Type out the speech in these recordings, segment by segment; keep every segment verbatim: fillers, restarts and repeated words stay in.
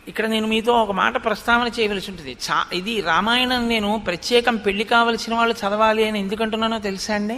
ఇక్కడ నేను మీతో ఒక మాట ప్రస్తావన చేయవలసి ఉంటుంది. చా ఇది రామాయణం నేను ప్రత్యేకం పెళ్లి కావలసిన వాళ్ళు చదవాలి అని ఎందుకంటున్నానో తెలుసా అండి?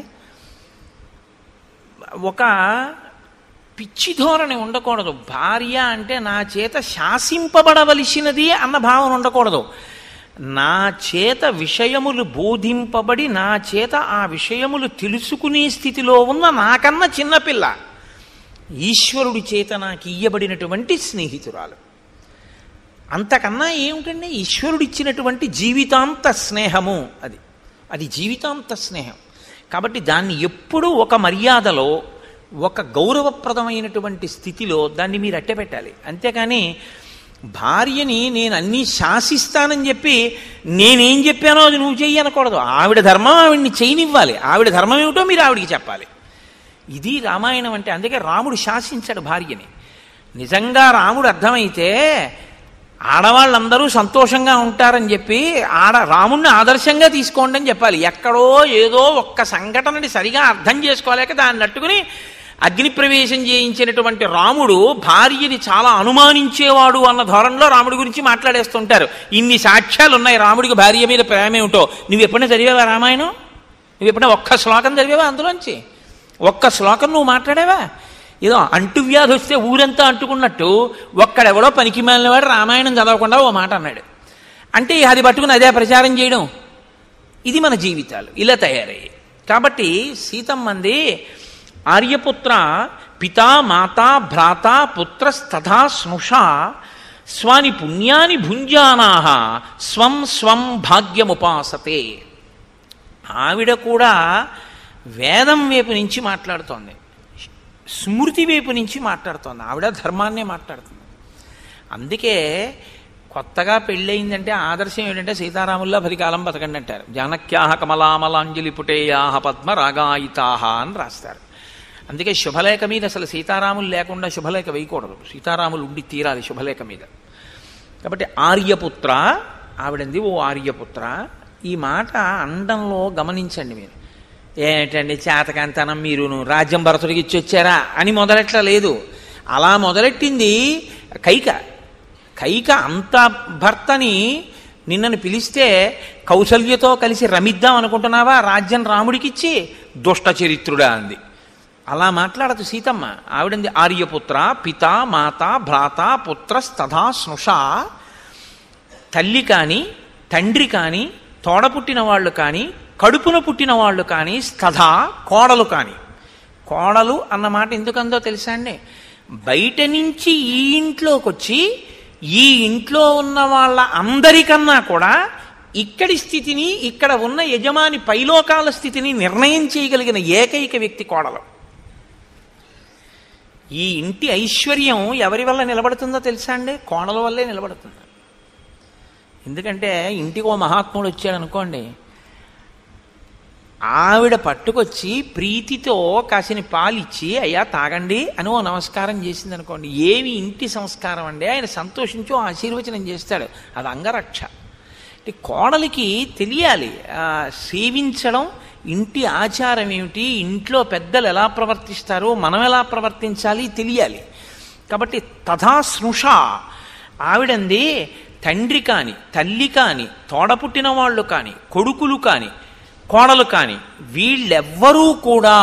ఒక పిచ్చి ధోరణి ఉండకూడదు. భార్య అంటే నా చేత శాసింపబడవలసినది అన్న భావన ఉండకూడదు. నా చేత విషయములు బోధింపబడి నా చేత ఆ విషయములు తెలుసుకునే స్థితిలో ఉన్న నాకన్నా చిన్నపిల్ల ఈశ్వరుడి చేత నాకు ఇయ్యబడినటువంటి స్నేహితురాలు. అంతకన్నా ఏమిటండి? ఈశ్వరుడిచ్చినటువంటి జీవితాంత స్నేహము. అది అది జీవితాంత స్నేహం. కాబట్టి దాన్ని ఎప్పుడూ ఒక మర్యాదలో, ఒక గౌరవప్రదమైనటువంటి స్థితిలో దాన్ని మీరు అట్టే పెట్టాలి. అంతేకాని భార్యని నేను అన్నీ శాసిస్తానని చెప్పి నేనేం చెప్పానో అది నువ్వు చెయ్యి అనకూడదు. ఆవిడ ధర్మం ఆవిడ్ని చేయనివ్వాలి. ఆవిడ ధర్మం ఏమిటో మీరు ఆవిడికి చెప్పాలి. ఇది రామాయణం అంటే. అందుకే రాముడు శాసించాడు భార్యని. నిజంగా రాముడు అర్థమైతే ఆడవాళ్ళందరూ సంతోషంగా ఉంటారని చెప్పి ఆడ రాముడిని ఆదర్శంగా తీసుకోండి అని చెప్పాలి. ఎక్కడో ఏదో ఒక్క సంఘటనని సరిగా అర్థం చేసుకోలేక దాన్ని నట్టుకుని అగ్నిప్రవేశం చేయించినటువంటి రాముడు భార్యని చాలా అనుమానించేవాడు అన్న ధోరణిలో రాముడి గురించి మాట్లాడేస్తుంటారు. ఇన్ని సాక్ష్యాలు ఉన్నాయి రాముడికి భార్య మీద ప్రేమ ఏమిటో. నువ్వు ఎప్పుడైనా చదివావా రామాయణం? నువ్వు ఎప్పుడైనా ఒక్క శ్లోకం చదివావా అందులోంచి? ఒక్క శ్లోకం నువ్వు మాట్లాడావా? ఏదో అంటువ్యాధి వస్తే ఊరంతా అంటుకున్నట్టు ఒక్కడెవడో పనికి మాలినవాడు రామాయణం చదవకుండా ఓ మాట అన్నాడు అంటే అది పట్టుకుని అదే ప్రచారం చేయడం. ఇది మన జీవితాలు ఇలా తయారయ్యాయి. కాబట్టి సీతమ్మంది, ఆర్యపుత్ర పితా మాతా భ్రాత పుత్రస్తథా స్నుషా స్వాని పుణ్యాని భుంజానాహ స్వం స్వం భాగ్యముపాసతే. ఆవిడ కూడా వేదం వైపు నుంచి మాట్లాడుతోంది, స్మృతి వైపు నుంచి మాట్లాడుతోంది. ఆవిడ ధర్మాన్నే మాట్లాడుతుంది. అందుకే కొత్తగా పెళ్ళయిందంటే ఆదర్శం ఏంటంటే సీతారాముల్లా పదికాలం బతకండి అంటారు. జానక్యాహ కమలామలాంజలి పుటేయాహ పద్మ రాగాయితాహ అని రాస్తారు. అందుకే శుభలేఖ మీద అసలు సీతారాములు లేకుండా శుభలేఖ వేయకూడదు. సీతారాములు ఉండి తీరాలి శుభలేఖ మీద. కాబట్టి ఆర్యపుత్ర ఆవిడంది, ఓ ఆర్యపుత్ర. ఈ మాట అండంలో గమనించండి మీరు. ఏంటండి చేతకంతనం, మీరును రాజ్యం భరతుడికి ఇచ్చి వచ్చారా అని మొదలెట్లా లేదు. అలా మొదలెట్టింది కైక. కైక అంత భర్తని నిన్నను పిలిస్తే కౌసల్యతో కలిసి రమిద్దాం అనుకుంటున్నావా రాజ్యం రాముడికిచ్చి? దుష్ట చరిత్రుడా అంది. అలా మాట్లాడదు సీతమ్మ. ఆవిడంది ఆర్యపుత్ర పిత మాత భ్రాత పుత్రస్తథా స్నుషా. తల్లి కానీ తండ్రి కానీ తోడపుట్టిన వాళ్ళు కానీ కడుపున పుట్టిన వాళ్ళు కానీ స్తథా కోడలు కానీ. కోడలు అన్నమాట ఎందుకందో తెలుసా అండి? బయట నుంచి ఈ ఇంట్లోకి వచ్చి ఈ ఇంట్లో ఉన్న వాళ్ళ అందరికన్నా కూడా ఇక్కడి స్థితిని, ఇక్కడ ఉన్న యజమాని పైలోకాల స్థితిని నిర్ణయం చేయగలిగిన ఏకైక వ్యక్తి కోడలు. ఈ ఇంటి ఐశ్వర్యం ఎవరి వల్ల నిలబడుతుందో తెలుసా అండి? కోడల వల్లే నిలబడుతుంది. ఎందుకంటే ఇంటికి ఓ మహాత్ముడు వచ్చాడు అనుకోండి, ఆవిడ పట్టుకొచ్చి ప్రీతితో కాసిన పాలిచ్చి అయ్యా తాగండి అని ఓ నమస్కారం చేసింది అనుకోండి, ఏమి ఇంటి సంస్కారం అండి. ఆయన సంతోషించో ఆశీర్వచనం చేస్తాడు. అది అంగరక్ష. అంటే కోడలికి తెలియాలి సేవించడం, ఇంటి ఆచారం ఏమిటి, ఇంట్లో పెద్దలు ఎలా ప్రవర్తిస్తారో మనం ఎలా ప్రవర్తించాలి తెలియాలి. కాబట్టి తథా స్నుష ఆవిడంది తండ్రి కానీ తల్లి కానీ తోడపుట్టిన వాళ్ళు కానీ కొడుకులు కానీ కోడలు కానీ వీళ్ళెవ్వరూ కూడా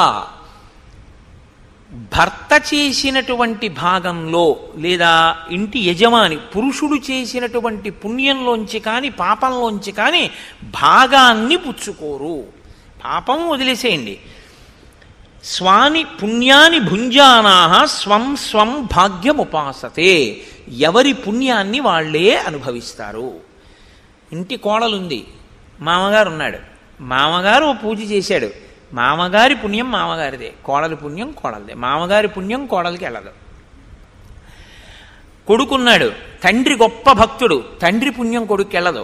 భర్త చేసినటువంటి భాగంలో లేదా ఇంటి యజమాని పురుషుడు చేసినటువంటి పుణ్యంలోంచి కానీ పాపంలోంచి కానీ భాగాన్ని పుచ్చుకోరు. పాపం వదిలేసేయండి. స్వాని పుణ్యాని భుంజానాహ స్వం స్వం భాగ్యముపాసతే. ఎవరి పుణ్యాన్ని వాళ్లే అనుభవిస్తారు. ఇంటి కోడలుంది, మామగారు ఉన్నాడు, మామగారు పూజ చేశాడు, మామగారి పుణ్యం మామగారిదే, కోడలి పుణ్యం కోడలిదే. మామగారి పుణ్యం కోడలికి వెళ్ళదు. కొడుకున్నాడు, తండ్రి గొప్ప భక్తుడు, తండ్రి పుణ్యం కొడుకు వెళ్ళదు.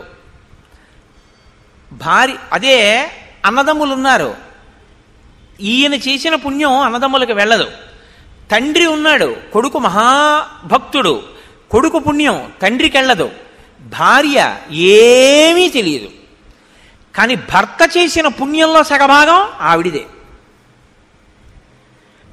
భార్య అదే అన్నదమ్ములు ఉన్నారు, ఈయన చేసిన పుణ్యం అన్నదమ్ములకు వెళ్ళదు. తండ్రి ఉన్నాడు, కొడుకు మహాభక్తుడు, కొడుకు పుణ్యం తండ్రికి వెళ్ళదు. భార్య ఏమీ తెలియదు, కానీ భర్త చేసిన పుణ్యంలో సగభాగం ఆవిడిదే.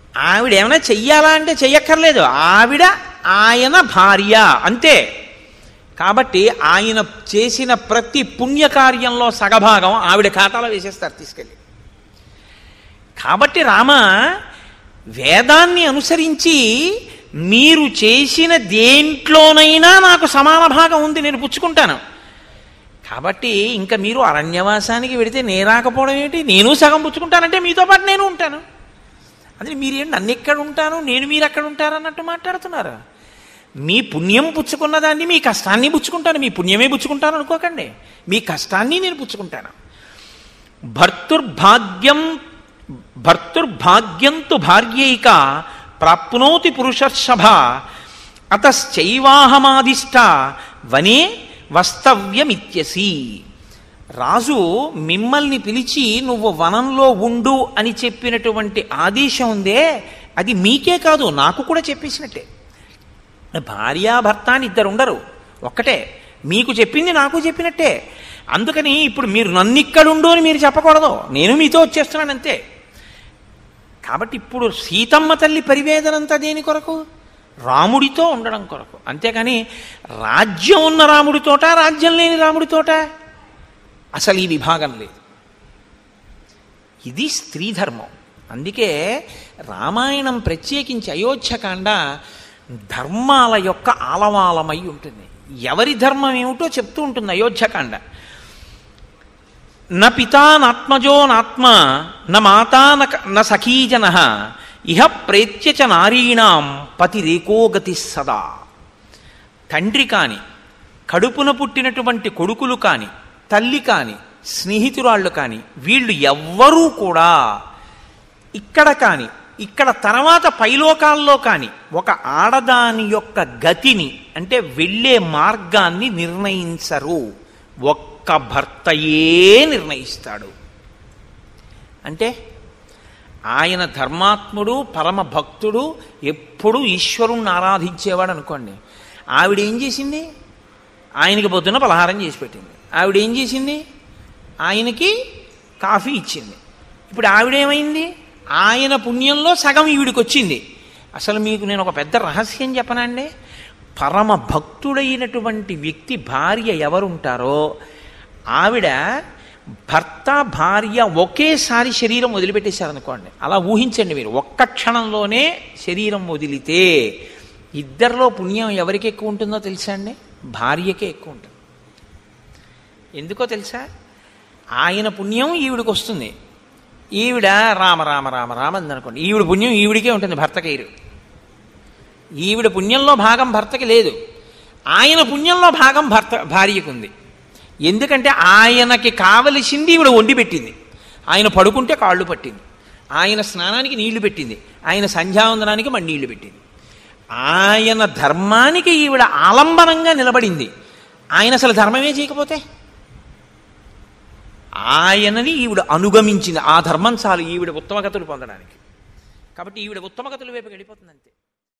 ఆవిడ ఏమైనా చెయ్యాలా అంటే చెయ్యక్కర్లేదు, ఆవిడ ఆయన భార్య అంతే. కాబట్టి ఆయన చేసిన ప్రతి పుణ్యకార్యంలో సగభాగం ఆవిడ ఖాతాలో వేసేస్తారు తీసుకెళ్ళి. కాబట్టి రామ, వేదాన్ని అనుసరించి మీరు చేసిన దేంట్లోనైనా నాకు సమాన భాగం ఉంది, నేను పుచ్చుకుంటాను. కాబట్టి ఇంకా మీరు అరణ్యవాసానికి వెడితే నేను రాకపోవడం ఏంటి? నేను సగం పుచ్చుకుంటానంటే మీతో పాటు నేను ఉంటాను. అదే మీరేంటి నన్ను ఎక్కడ ఉంటాను, నేను మీరు ఎక్కడ ఉంటారు అన్నట్టు మాట్లాడుతున్నారు. మీ పుణ్యం పుచ్చుకున్న దాన్ని, మీ కష్టాన్ని పుచ్చుకుంటాను. మీ పుణ్యమే పుచ్చుకుంటాను అనుకోకండి, మీ కష్టాన్ని నేను పుచ్చుకుంటాను. భర్తుర్భాగ్యం భర్తుర్భాగ్యంతు భార్యైక ప్రాప్నోతి పురుషర్షభ అతశ్చైవాహమాదిష్ట వనే వస్తవ్యమిత్యసి. రాజు మిమ్మల్ని పిలిచి నువ్వు వనంలో ఉండు అని చెప్పినటువంటి ఆదేశం ఉందే, అది మీకే కాదు నాకు కూడా చెప్పేసినట్టే. భార్యాభర్త అని ఇద్దరు ఉండరు, ఒక్కటే. మీకు చెప్పింది నాకు చెప్పినట్టే. అందుకని ఇప్పుడు మీరు నన్ను ఇక్కడుండు అని మీరు చెప్పకూడదు, నేను మీతో వచ్చేస్తున్నాను అంతే. కాబట్టి ఇప్పుడు సీతమ్మ తల్లి పరివేదనంతా దేని కొరకు? రాముడితో ఉండడం కొరకు. అంతేకాని రాజ్యం ఉన్న రాముడితోట, రాజ్యం లేని రాముడితోట అసలు ఈ విభాగం లేదు. ఇది స్త్రీ ధర్మం. అందుకే రామాయణం ప్రత్యేకించి అయోధ్యకాండ ధర్మాల యొక్క ఆలవాలమై ఉంటుంది. ఎవరి ధర్మం ఏమిటో చెప్తూ ఉంటుంది అయోధ్యకాండ. న పితా నాత్మజో నాత్మ న మాతా న సఖీజన ఇహ ప్రేత్య చ నారీణాం పతిరేకోగతి సదా. తండ్రి కాని, కడుపున పుట్టినటువంటి కొడుకులు కాని, తల్లి కాని, స్నేహితురాళ్ళు కాని, వీళ్ళు ఎవ్వరూ కూడా ఇక్కడ కాని, ఇక్కడ తర్వాత పైలోకాల్లో కాని ఒక ఆడదాని యొక్క గతిని, అంటే వెళ్ళే మార్గాన్ని నిర్ణయించరు. ఒక్క భర్తయే నిర్ణయిస్తాడు. అంటే ఆయన ధర్మాత్ముడు, పరమ భక్తుడు, ఎప్పుడూ ఈశ్వరుణ్ణి ఆరాధించేవాడు అనుకోండి. ఆవిడ ఏం చేసింది? ఆయనకి పొద్దున్న పలహారం చేసి పెట్టింది. ఆవిడ ఏం చేసింది? ఆయనకి కాఫీ ఇచ్చింది. ఇప్పుడు ఆవిడేమైంది? ఆయన పుణ్యంలో సగం ఈవిడికి వచ్చింది. అసలు మీకు నేను ఒక పెద్ద రహస్యం చెప్పనండి. పరమ భక్తుడైనటువంటి వ్యక్తి భార్య ఎవరుంటారో ఆవిడ, భర్త భార్య ఒకేసారి శరీరం వదిలిపెట్టేశారనుకోండి, అలా ఊహించండి మీరు. ఒక్క క్షణంలోనే శరీరం వదిలితే ఇద్దరిలో పుణ్యం ఎవరికి ఎక్కువ ఉంటుందో తెలుసా అండి? భార్యకే ఎక్కువ ఉంటుంది. ఎందుకో తెలుసా? ఆయన పుణ్యం ఈవిడికి వస్తుంది. ఈవిడ రామ రామ రామ రామ అందనుకోండి, ఈవిడ పుణ్యం ఈవిడికే ఉంటుంది, భర్తకి. ఈవిడ పుణ్యంలో భాగం భర్తకి లేదు, ఆయన పుణ్యంలో భాగం భర్త భార్యకు ఉంది. ఎందుకంటే ఆయనకి కావలసింది ఈవిడ వండి పెట్టింది. ఆయన పడుకుంటే కాళ్ళు పట్టింది, ఆయన స్నానానికి నీళ్లు పెట్టింది, ఆయన సంధ్యావందనానికి మళ్ళీ నీళ్లు పెట్టింది. ఆయన ధర్మానికి ఈవిడ ఆలంబనంగా నిలబడింది. ఆయన అసలు ధర్మమే చేయకపోతే ఆయనని ఈవిడ అనుగమించింది. ఆ ధర్మం చాలు ఈవిడ ఉత్తమగతులు పొందడానికి. కాబట్టి ఈవిడ ఉత్తమగతుల వైపు వెళ్ళిపోతుంది అంతే.